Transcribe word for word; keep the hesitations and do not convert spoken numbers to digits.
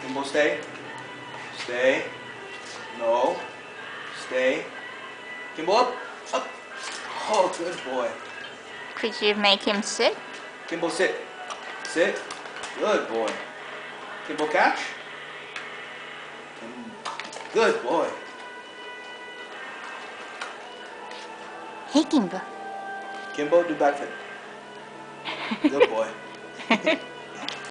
Kimbo, stay. Stay. No. Stay. Kimbo, up. Up. Oh, good boy. Could you make him sit? Kimbo, sit. Sit. Good boy. Kimbo, catch. Good boy. Hey, Kimbo. Kimbo, do back flip. Good boy.